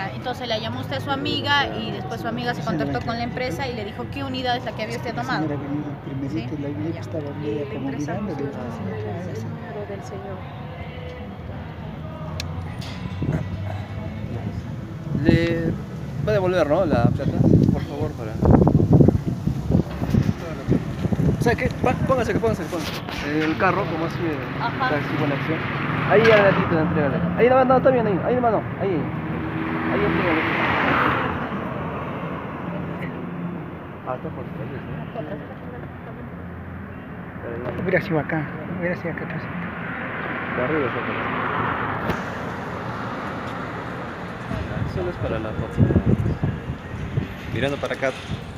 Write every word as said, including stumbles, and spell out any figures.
Ya, entonces la llamó usted a su amiga y después su amiga se contactó con la empresa y le dijo qué unidad es la que había usted tomado. La señora venido primerito, ¿Sí? la vi que estaba media como mirando. Le dije, El número del señor. Le va a devolver, ¿no? La plata, por favor, para. O sea, que póngase, que póngase, que póngase. El carro, como así, Ajá. taxi, buena acción. Ahí al gatito, entrégale. Ahí no, no, está bien, ahí, ahí nomás no, ahí. Ahí entrégale. Ah, está por ahí, ¿no? Hubiera sido acá, hubiera sido acá atrás. De arriba, está por ahí. Solo es para la foto. Mirando para acá.